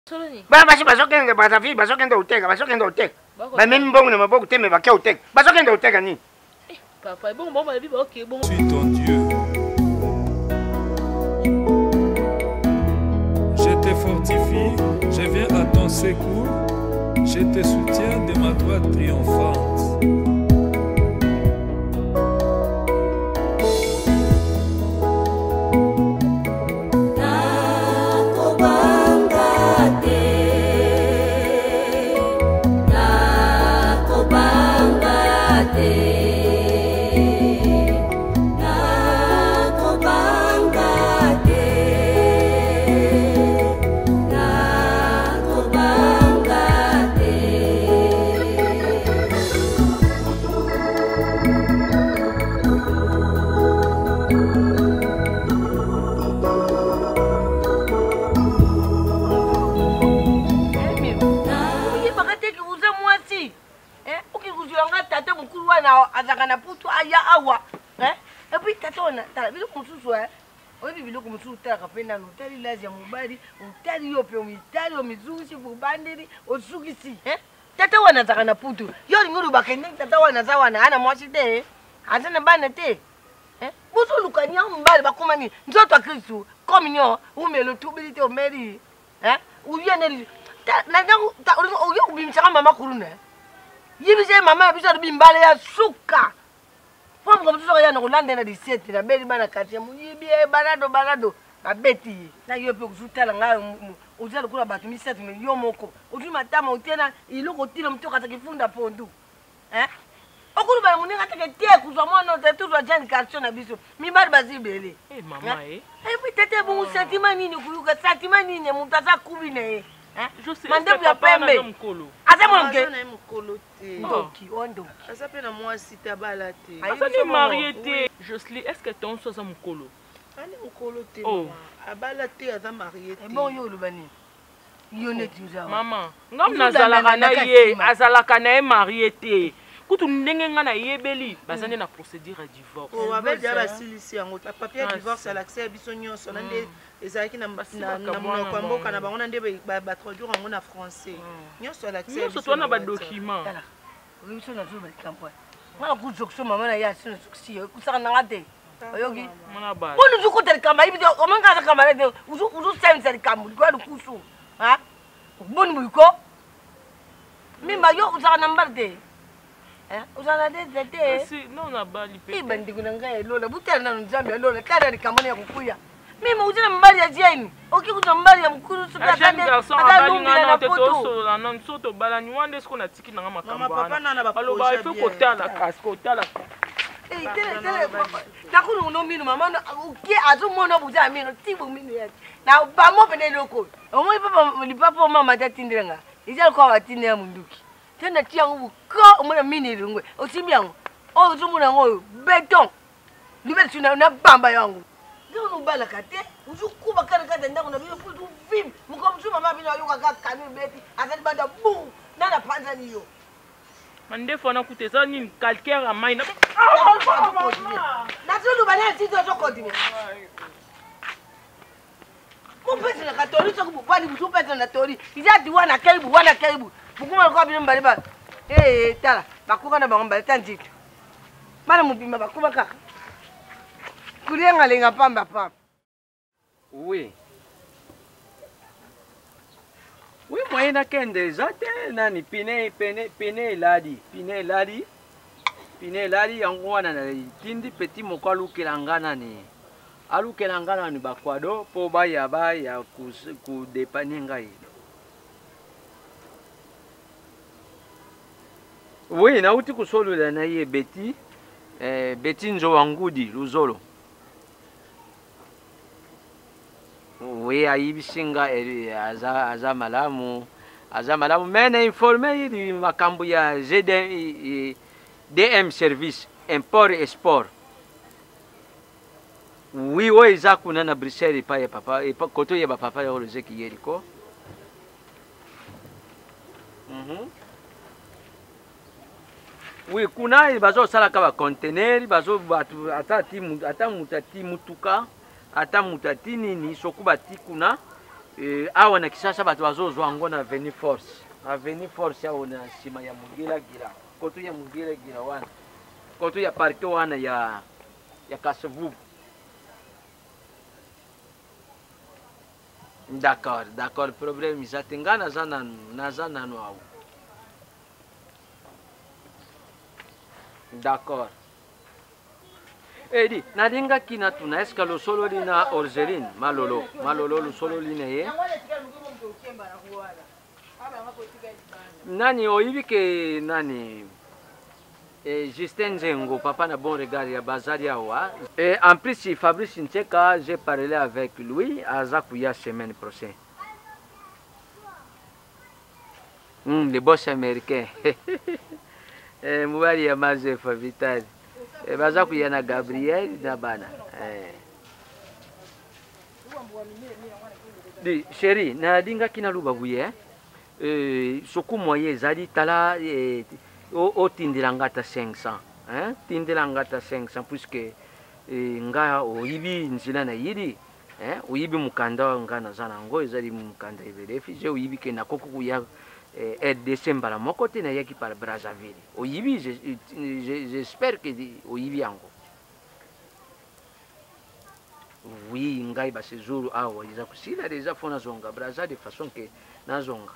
Bana basi bazokende batafi bazokende uteka bazokende uteka. Ba même mbongo na maboko te me bakia uteka. Bazokende uteka ni. Papa, bon bon ba OK bon. Je suis ton Dieu. Je te fortifie, je viens à ton secours. Je te soutiens de ma droite triomphante. Azakana putu aya awa et puis tatona tala bilo mususu obi bilo mususu tala kapenda no tali lazi ya mubali utali yope umitali omizushi bubandiri osukisi tata wana zakana putu yo nguru bakende tata wana zawana ana mwashide azana bana te buso lukanya mbali bakomani nzoto akristu kominyo umelo tubilite omeri uyene na nyangu ta uyo kubimchaka mama kuruna yibise mama biso bimbale ya suka fomu ko biso ya no lande na 17 na beli bana kati ya muyibie balado babeti na yope kusutala ngayo uzalo kula batu 17 milioni moko utuma tama utena iloko tilo mtoka takifunda pondu okulu ba muninga takete kuzwa mwana tetuzwa jani karcho na biso mibali bazibele mama puis tete bon sentiment nini kuyuka sentiment nini mutaza kubine je sais mandebu ya pembe azamonge ndoki ondo asape na moi si tabala te asani marié te Jocelyne est-ce que ton so za mukolo ani mukolo te abala te aza marié te bon yo lubani yo neti uza mama ngam nazalaka na ye azalaka na ye marié te kutu ndenge nga na yebeli bazane na procédure ya divorce abedia basilisi yango papier ya divorce à l'accès biso nyonso na nde ezalaki na monoko ya mboka na bango na nde batraduire yango na français nyonso à l'accès nyonso twana badocument biso na zuba likampo mwana kuzokso mama na ya sino suksi kusaka nanga te oyoki mwana ba bunu zukuta likamba ibi omanga za kamba te uzu sense likambo kwa kusu bunu buko mimba yo usaka namba te uzana de si non na bali pe ibandi kunanga elola butana nzambe elola kada likambo ya kukuya mimi uzina mbali ya jeni okikuta mbali ya mkuru suka kande atalumbila na poto na nsoto balani wande siko na tiki na makambo ana baloba ifo kotala kotala tele takunu unomino mama ukie azumona buza mino tibu mino ya na ba mo pene loko omo papa lipapa mama tatindenga ijal kwa watine ya munduki tena tiangu ko omona mini lungwe osimbiango ozumuna ngo beton libeti na bamba yangu ndio nubala kate uzukuba kana ndako na biyo futu vim mukomsuma mama bino yoka kanu beti azali banda bu nana panza niyo mandefo na kuteza nini calcaire a mai na zulu bana tito zo continue kumpesa na katori so kubani mtupesa na tori izadi wana kaibu bukuma kwa bino mbali ba tala bakuka na bango mbali tanjito mara mupima bakuba kaka kulenga lenga pamba papa oui moyen na kende zate nani pine ladi yango wana na tindi petit moko alukela ngana ni bakwado po baya ku depane ngai oui nauti kusolola na ye beti nzo wangudi luzolo oui ayibisinga aza malamu mena informe yidi makambo ya DM service import export oui oyo eza kuna na Bruxelles epai ya papa koto ya bapapa ya olozeki yeriko oui kuna bazosalaka bacontener ata mutu ati mutuka ata mutu ati nini soki bati kuna awa na Kisasa bato bazozwa yango na Avenue Force. Avenue Force awa na nsima ya Mugila koto ya Mugila wana koto ya parke wana ya Kasavubu. D'accord, problème izate nga naza nanu awa. D'accord. Edi, nalinga kina tuna eska lo solo lina Orzeline, malolo lo solo lina ye. Nani oyibi ke nani Justin Zengo, papa na bon regard ya bazari awa. Et en plus Fabrice Ncheka, j'ai parlé avec lui à Zakouya semaine prochaine. Le boss américain. Mouari ya Mazef Vital. Zakouya na Gabriel na bana. Di chérie, na dinga kina luba buye. Soku moye zali tala o tindiranga ta 500, hein? Tindiranga ta 500 puisque nga oyibi nzila na yidi, hein? Oyibi mukanda nga na zana ngo ezali mukanda ebelefi je oyibi ke na koko kuya December la moko te na yaki par Brazzaville. Oyibi j'espère que oyibi yango. Oui, ngai ba séjour awa iza kusila déjà fona zonga Brazza de façon que na zonga.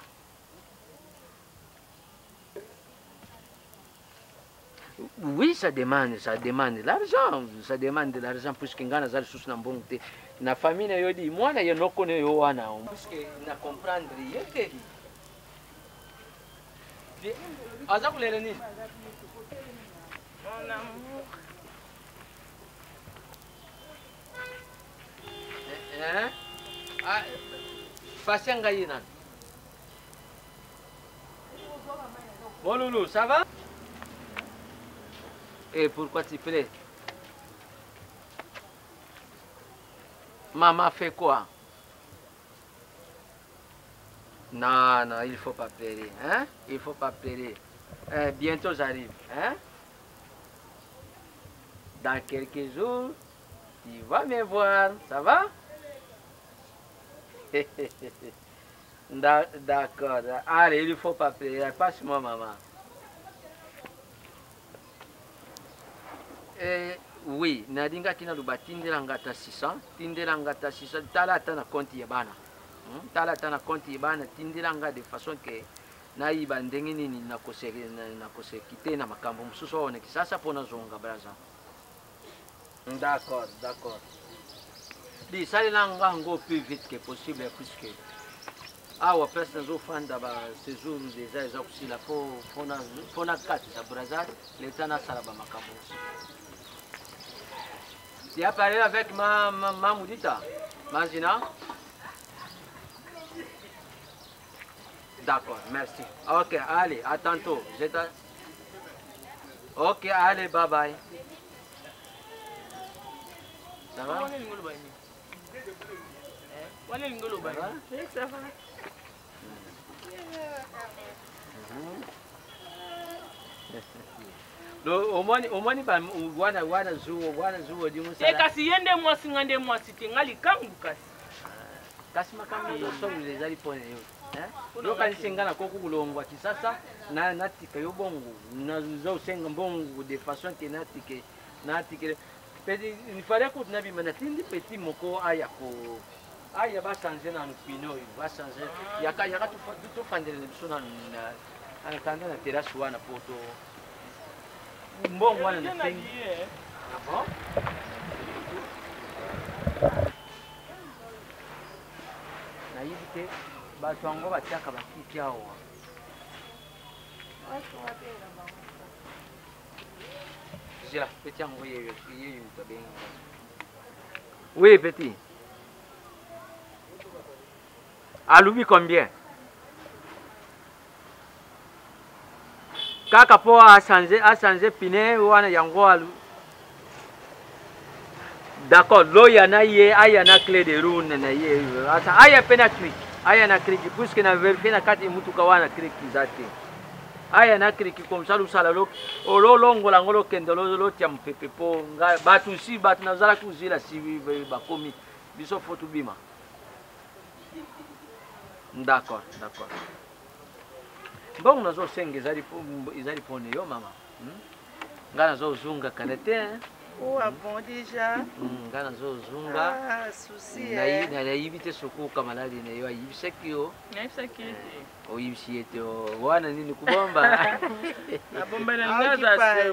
Oui, ça demande l'argent, ça demande de l'argent puisque ngana zali susu na mbongo te. Na famille na yodi mwana yo noko ne yo wana puisque na comprendre yeke. Aza kulele nini? Mon amour. Fasenga yina. Bon loulou, ça va? Et pourquoi tu plais? Maman fait quoi? Non, il ne faut pas pleurer. Hein? Il ne faut pas pleurer. Bientôt j'arrive. Hein? Dans quelques jours, tu vas me voir. Ça va? D'accord. Allez, il ne faut pas pleurer. Passe-moi, maman. Oui, nadinga kina luba tindelanga ta 600, tindelanga ta 600, tala ta na compte ya bana. Tala ta na compte ya bana, tindelanga de façon que na iba ndenge nini na kose kite na makambo mususu one kisasa pona zonga braza. D'accord. Di sali langa ngo plus vite que possible puisque awa presque zo fanda ba séjour déjà eza kusila pona kati za braza, l'état na sala ba makambo. Tu as parlé avec ma Moudita, Mazina? D'accord, merci. Ok, allez, à tantôt. Ok, allez, bye bye. Ça va? Ça va? omoni ba wana zuo di musala kasi yende mwasi ngande mwasi te ngali kangu kasi makambo zo so les ali pone yo yo kan singana ko kulongwa kisasa na tika yo bongo na zo senga bongo de façon que na tike pedi il fallait que na bi manatindi petit moko aya ba changer na pino ba changer yaka tu fandele biso na tanda na terrasse wana poto mbongo wana na sengi. Ah bon? Na hivi te bato wango batiaka bakiti awa. Zila, petit yango yeyo tabenga. Oui, petit. Alubi combien? Kaka po a changé pine wana yango alu. D'accord, lo yana ye ayana clé de roue na ye. Asa aya pena clic. Aya na clic puisque na vérifier na kati mutuka wana clic zate. Aya na clic comme ça lu sala lo longo la ngolo kendo lo tia mpepe po nga batu si batu nazala kuzila si ba komi biso foto bima. D'accord, d'accord. Bon, nous avons 5 ils allaient pour nous, maman. Nous avons zunga karate. Oh, ah bon, déjà? Nous avons zunga. Ah, souci. Nous avons évité ce coup comme la ligne. Nous avons évité ce coup. Nous avons évité o yibisiyete o wana nini kubomba abomba na ngaza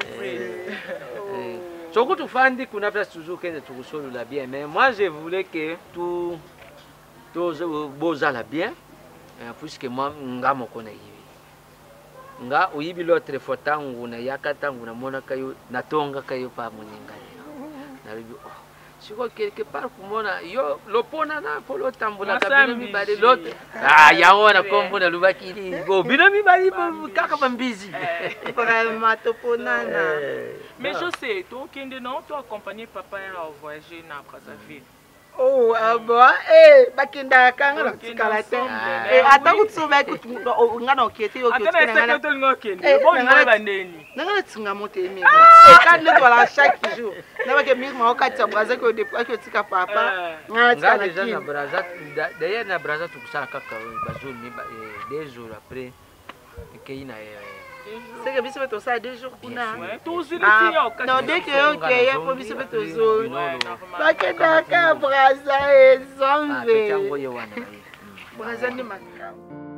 soko tufandi kuna place toujours kende tukusolola bien mais moi je voulais que tout bozala bien puisque moi nga moko na yibi nga oyibi l'autre fois tangu na yakatangu na mona kayo natonga kayo pa moninga na bibi siko quelque part kumona yo lopona na polo tambula kabino mibali lote yaona kombo na lubakili go bino mibali kaka bambizi vraiment toponana mais je sais toi kende non toi accompagner papa à voyager na Brazzaville. Oh, bon, bakenda kanga na tikalate ata kutsuba ngana okete yo okete ngana to ngokende bon ngana bandeni ngana tsinga mote mi kandi to la chaque jour na bake mi ma okati Brazza ko de ko tika papa ngana déjà na Brazza d'ailleurs na Brazza tukusala kaka bazul mi 2 jours après keina c'est que biso beto ça 2 jours kuna non dès que ok pour biso beto zo bakenda ka Brazza ezombe Brazza ni makao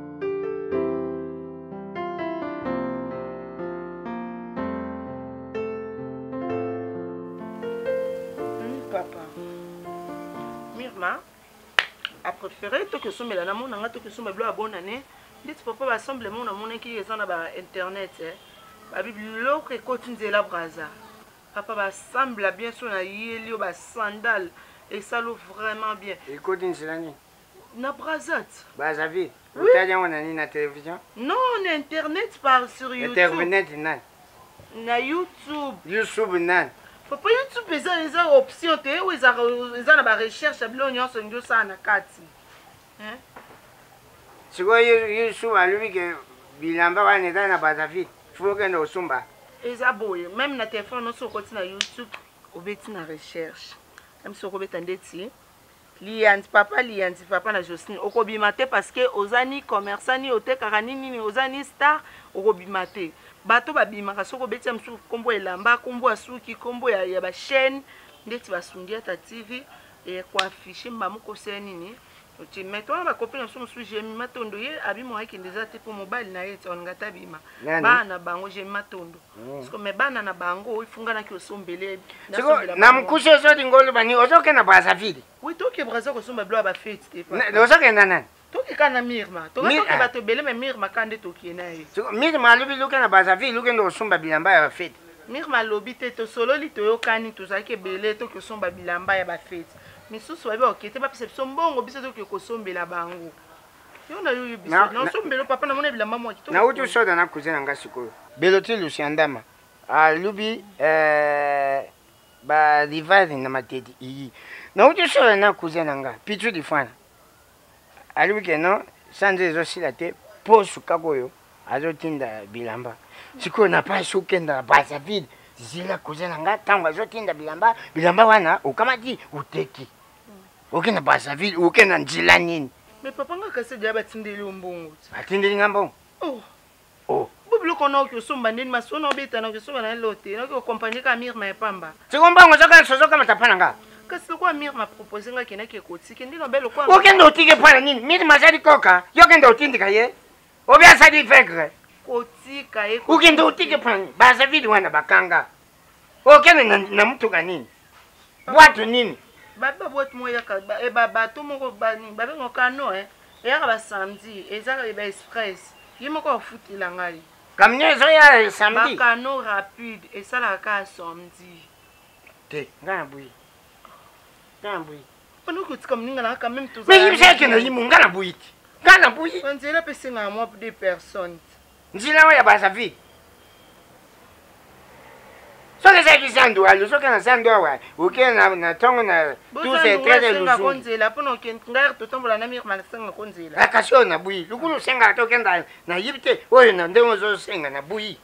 papa Mirma a préféré to que sombela na mona ngato que sombela bonne année. Dites papa rassemblement na mona qui est na ba internet ba biblio que continue la Brazza papa ba semble bien sûr na yeli ba sandal et ça loue vraiment bien et continue cela ni na Brazza Brazzaville vous t'allez on ani na télévision non on internet par sur YouTube internet na YouTube nan papa YouTube les options te ou ils na ba recherche bilo nyonso ndio sana kati hein siko YouTube alubi ke bilamba wana eza na Brazzaville faut que nous somba eza boye même na téléphone on côté na YouTube obeti na recherche même si obeta ndeti lianti papa na Jocelyne okobima te parce que ozani commerçant ni otekaka nini ozani star okobima te bato babimaka soko beti msu kombo elamba kombo asuki kombo ya ba chaîne ndeti basungia ta TV et kwa afficher mbamoko senini tu mets toi ma copine sur j'ai mis matondo ye abimo haki ndeza te pour mobile na yete on ngata bima bana bango j'ai matondo parce que me bana na bango ifunga na ki osombele na mkushe so dingolo bani ozoke na Brazzaville oui to ke Brazza ko somba blo ba fête te pa ozoke nana to ke kana Mirma to ke bato bele me Mirma kande to ki na ye Mirma lubi luke na Brazzaville luke ndo somba bilamba ya fête Mirma lobi te to solo li to yokani to zaki bele to ke somba bilamba ya ba fête misusu babe okete ba pise sombongo biso to ke kosombela bango yo na yo biso na sombelo papa na mona bilamba mo to na utu soda na kuzena ngasiko beloti lusiandama lubi ba divide na matedi iyi na utu soda na kuzena nga pichu difana alubi ke no sanze zo silate posu kagoyo azotinda bilamba siko na pa sukenda Brazzaville zila kuzena nga tango azotinda bilamba wana ukamati uteki okena Brazzaville okena njila nini mais papa nga kase dia batindeli umbungu atindeli ngambo oh bublo kono ko somba nini masona obeta na ko somba na lote na ko compagnie ka Mirma epamba sikombango zoka sozoka matapana nga kasi kwa Mirma proposer nga kena ke kotiki ndino belo kwa okenda otike pana nini Mirma zali koka yokenda otindika ye obya sadi vegre kotika ye okenda otike pana Brazzaville wana bakanga okenda na mtu kanini watu nini baba boîte moya ka ba to moko bani ba bengo kano ya ka ba samedi eza ba express yimo ko futila ngai kamnyezo ya samedi ba kano rapide et ça la ka samedi te ngana bui ono ko tika mninga na ka même tous mais yimse ke na yimu ngana bui nzela pese nga moi pour 2 personnes nzila wa ya Brazzaville soke seki sandu alu soke na sandu awa uke na tongo na tous ces traits de lusu konzela pono ke ngar to tombola na Mirma senga konzela akasho na bui lukulu senga to kenda na yibite oyo na ndengo zo senga na bui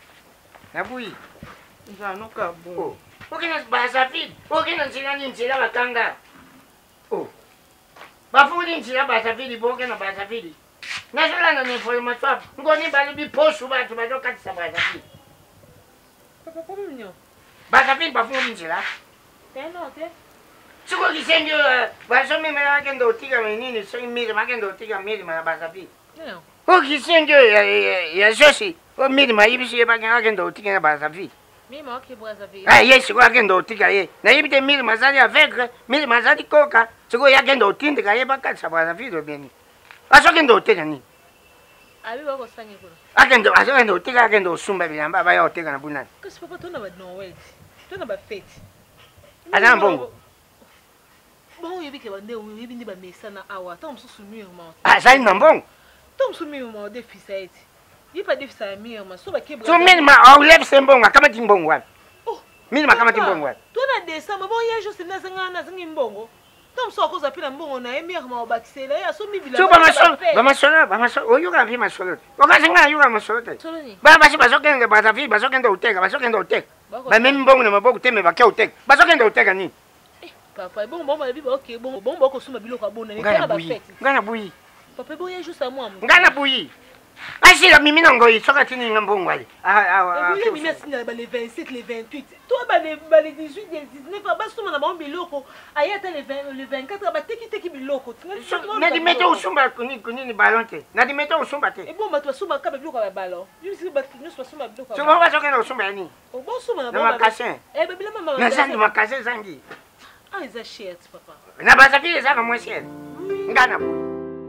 nzano ka bon uke na Brazzaville uke na nzila ni nzila bakanga Bafuni nzira basafiri boke na basafiri. Nazola na information. Ngoni bali bi posu batu bazokatisa basafiri. Papa, como menino? Basafiri bafuni nzira. Tem não, tem? Siko kisengyo basome mera kendo otika menini so imiri makendo otika miri ma basafiri. Não. O kisengyo ya Josi. O miri ma ibisi ye bakendo otika na basafiri. Mimi aqui Brazzaville. Ah, yes, siko akendo otika ye. Na ibite miri mazali avec, miri mazali koka. Siko yakendo otindika ye bakatisa basafiri obeni. Asokendo otika ni. Abi wako sangi kuna. Akendo otika akendo osumba bilamba baya oteka na bunani. Kasi papa tona ba Noel. Tona ba fete. Ana mbongo. Bon yebi ke bande yebi ndi ba mesana awa. Tom susu murma. Ah, sai na mbongo. Tom susu murma de fisaiti. Yi pa de fisa murma so ba ke So mimi ma au lep sembongo kama timbongo wapi? Oh. Mimi kama timbongo wapi? Tona December bon ya juste na zanga mbongo. Tom so koza pina mbongo na murma obakisela ya so mibila. So ba masolo. Oyuka mpi masolo. Okazinga yuka masolo te. Solo ni. Ba basokende basafi, basokende uteka. Ba mimi mbongo na maboko teme bakia uteka. Basokende uteka ni. Papa, bon maman bibi OK, bon ko suma biloko abona ni kana ba fete. Ngana buyi. Papa bon ya juste à moi. Ngana buyi. Asila mimi nangoi soka tini ngambongo wale. Oui, mimi asina ba les 27, les 28. Toi ba les 18, les 19 ba suma na ba biloko. Ayata les 20, les 24 ba teki biloko. Na di meto usumba kuni balonte. Na di meto usumba te. E bon ba to suma ka biloko ba ballon. Yo si ba kinyo suma biloko. So ba sokende usumba ni. O bon suma na ba. ba. Makassin. Eh ba bila mama. Na sangi makassin sangi. Ah, ils achètent papa. Na basafi ça comme cher. Ngana buyi.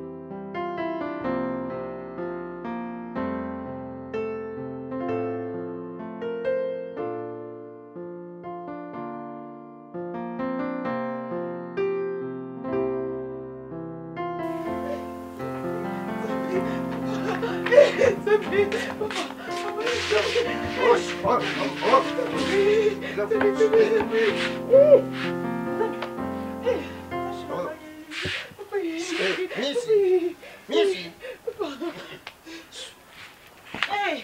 Missy. Hey.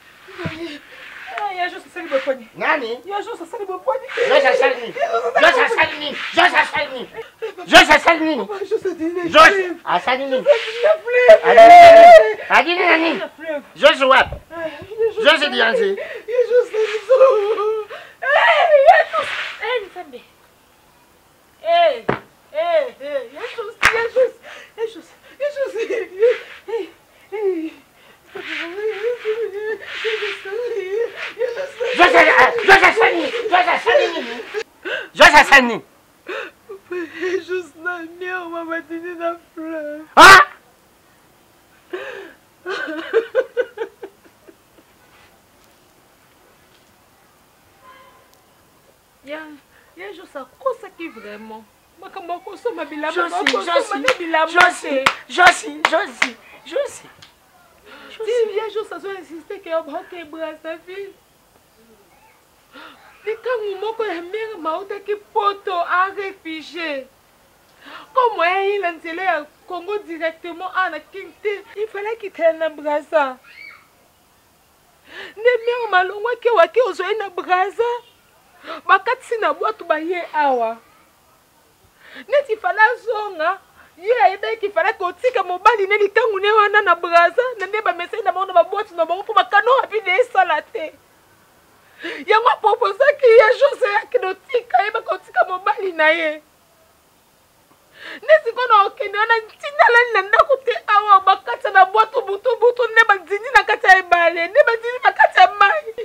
Ya juste sali boponi. Nani? Ya juste sali boponi. Josa salini. Asalini. Adini nani? Josa wap. Josa dianzi. Ya juste so. Hey, Nsambe. Hey. Ya juste. Josa salini. Juste na minha mama tini na fleur. Ah! Ya juste a cosa que vraiment. Makambo kosoma bilamba. Josi. Si ya juste azo insister que eu bloque Brazzaville. Likangu moko ya mère mauta ki poto a réfugié. Comme il a nzela ya Congo directement à la Kinte, il fallait quitter na Brazza. Ne mère malongwa ke wake ozoe na Brazza. Bakati na boatu ba ye awa. Neti fala zonga. Ye ebe ki fala kotika mobali ne likangu ne wana na Brazza. Na ne ba message na bango ba boatu na bango po bakano rapide esalate. Yango proposa ki ya Jose akinotika eba kotika mobali na ye. Nesi kono okende wana ntinda lani na ndako te awa bakata na boatu butu ne bandini na kati ya ebale ne bandini na kati ya mai.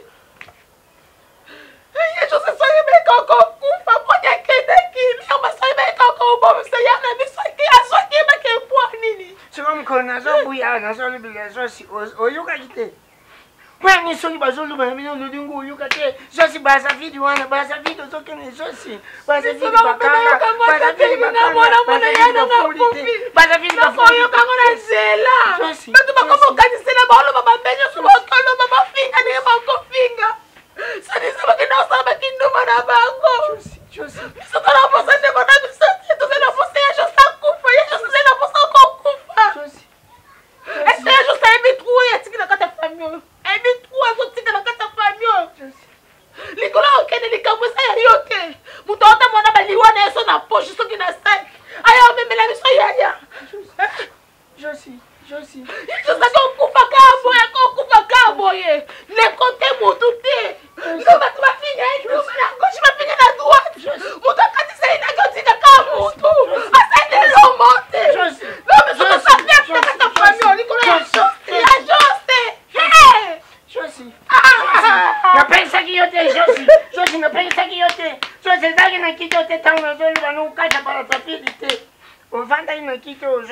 Ye Jose soye beka kufa konya kende kimi ama soye beka kubomsa yana bisoki asoki beke pwa nini. Siko mkona zo buya na zo libile zo si oyuka kite. Kwani soni bazolu ba mino ludingu oyuka te. Zo si Brazzaville wana Brazzaville zo kene zo si. Brazzaville bakanga. Brazzaville bakanga. Brazzaville bakanga. Oyuka ngona zela. Batu bakomo kanisela baolo baba benyo subo tolo baba finga ne bako finga. Sani saba kina usaba kinduma na bango. Josi. Miso tala posa ne bona miso to zela posa ya Josa kufa ya Josa zela posa ko kufa. Josi. Est-ce ya Josa ebitrou ya tikina kata famille. Ebitrou azo tikina kata famille. Josi. Likolo okende likambusa ya yote. Muto ota mona baliwana eso na poche soki na sac. Aya omemela miso ya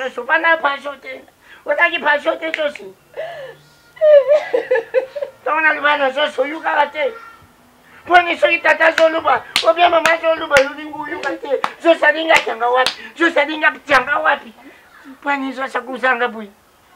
josi opanda pasho te otaki pasho te josi ntango naloba na josi oyukaka te mponi soki tata azoluba obia mama azoluba lolingi oyuka te josi alingi atianga wapi josi alingi atianga wapi mponi josi akusanga bui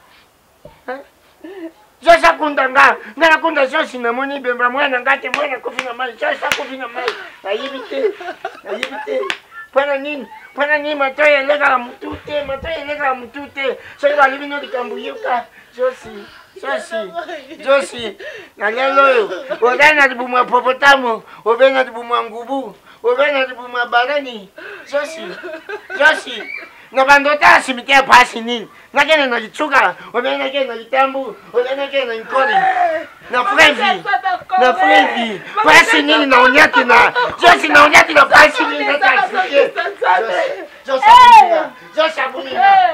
josi akunda nga nga nakunda josi namoni bemba mwana nga te mwana akufi na mai josi akufi na mai nayibi te mpona nini matoyi elekaka mutu te soki balobi no likambo yoka josi na lelo oyo oza na libumu ya popotamo obe na libumu ya ngubu obe na libumu ya balani josi na bandota ya simitiere pasi nini nakende na litsuka obe nakende na litambu obe nakende na nkoli na frevi pasi nini na onyati na josi na onyati na pasi nini natasike josi abumina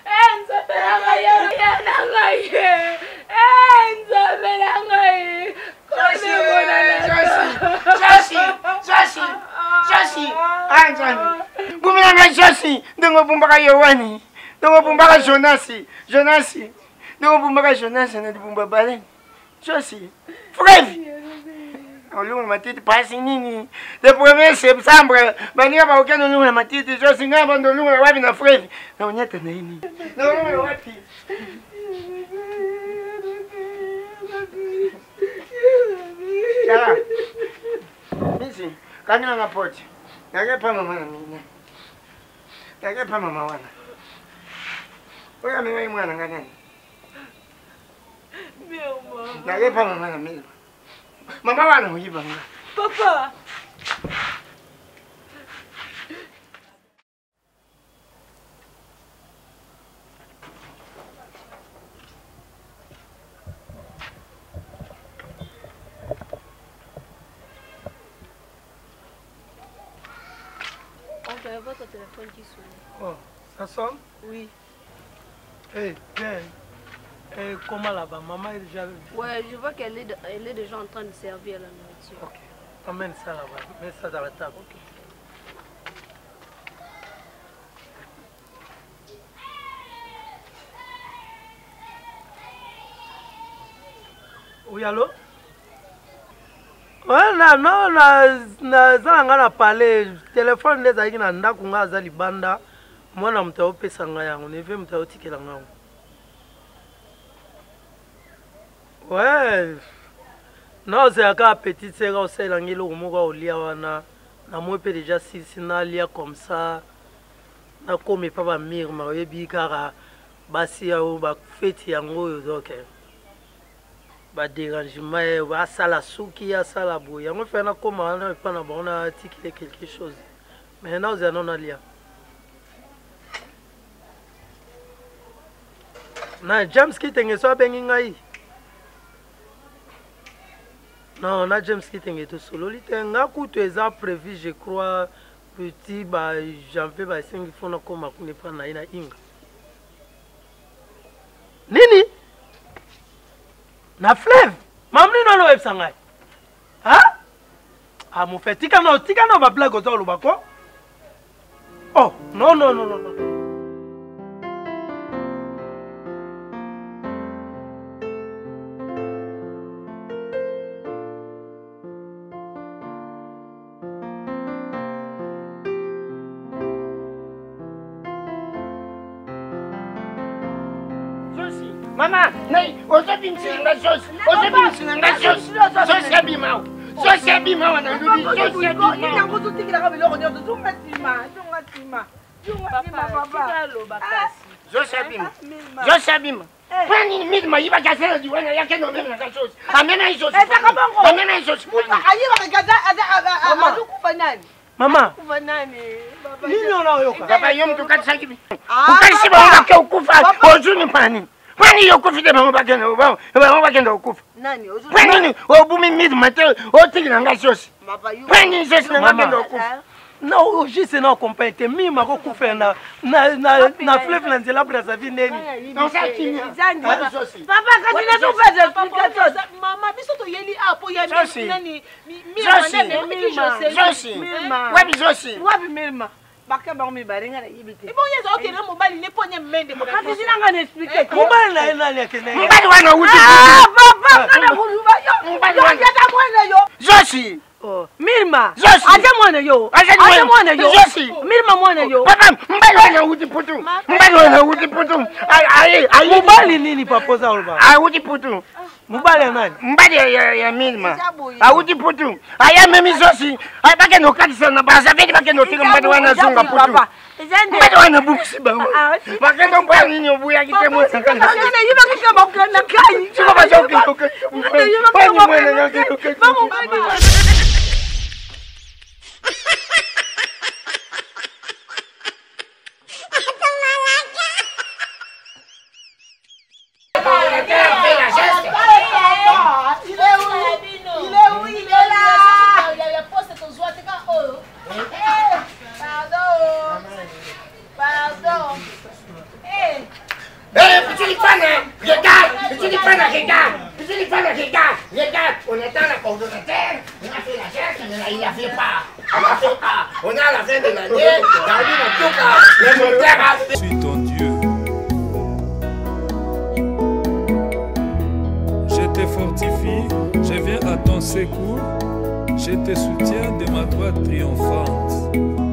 Josi, bumina Josi, ndongo bumbaka Yowani, ndongo bumbaka Jonasi, ndongo bumbaka Jonasi na dibumba baleni. Josi, Frevi. Olunga matiti pasi nini? Le 1er septembre, bania ba okeno olunga matiti, Josi ngaba ndo olunga wapi na Frevi. Na onyata na nini? Na olunga wapi? Kala. Misi, kanina na poti. Nagepa mama na mimi. Nagepa mama wana. Oya mimi mwana ngani? Mama. Nagepa mama na mimi. Mama wana huiba nga. Papa. Votre téléphone qui sonne. Oh, ça sonne? Oui. Eh, bien. Et comment là-bas? Maman est déjà venue? Ouais, je vois qu'elle est déjà en train de servir la nourriture. Ok. Emmène ça là-bas. Mets ça dans la table. Ok. Oui, allô? Ouais, non, nazalanga na parler téléphone nezalaki na ndako nga aza libanda mwana moto aopesa nga yango neve moto aotikela ngango. Ouais, naozalaka petite sera osalangi eloko moko aolia wana namoi mpe déjà silisi nalia comme ça nakomi epa bamire maoyebi kaka basi yao bafeti yango oyo donc ba dérangement ba sala suki ya sala boye yango fe na koma wana epa na bango na tikile quelque chose mais na oza non alia na James Kitenge so abengi ngai non na James Kitenge to solo litenga kutu eza prévu je crois petit ba janvier ba 5 fona koma kune pa na ina inga nini na fleuve mamni no websa ngai ha a mo fait tika no ba blague ozo lo bako oh non Mama, nei, ozo bimsinga Josi, Josi abimao. Josi abimao na lubi, Josi abimao. Ni nango tutikila biloko nyoto tungatima. Josi abima. Kwani midma yiba kasela diwana yake no mema na Josi. Amena Josi. Amena Josi. Ayiba kaza azukufa nani? Mama. Kufa nani? Baba. Nini unayoka? Baba yomtu katsa kibi. Ukasiba unake ukufa ojuni pani. Kwani yokufi de mama bakenda ubao. Mama bakenda ukufa. Nani? Kwani obumi midma te otikila nga Josi. Kwani Josi na bakenda ukufa. Non, juste non compété. Mima ko kufa na fleuve na nzela Brazzaville neni. Non ça qui. Papa katina tufaze explication. Mama biso to yeli apo ya Josi. nani Josi. Wapi Josi? Wapi Milma? baka bango mibale nga nayebi te ebongo eza okende mobali ne mpo nye mmende kasi nanga na-explike te mobali na ye nani akende mobali wana wuti papa kana koluba yo yata mwana yo Josi Mirma Josi aja mwana yo aja mwana yo Josi Mirma mwana yo papa mbali wana wuti putu mbali wana wuti putu ai mobali nini papoza oloba wuti putu mobali ya nani mbali ya Mirma wuti putu aya memi Josi ai bakende okatisa na bazavedi bakende otika mbali wana zunga putu mbali wana bukusi bango bakende mbali nini obuya kitemo sakana yiba kisha bakana kai siko bajoki mbali mwana ngake On attend la coordonnateur, on a fait la geste, mais il ne la fait pas. On a fait pas. On est à la fin de l'année, Je suis ton Dieu. Je te fortifie, je viens à ton secours, je te soutiens de ma droite triomphante.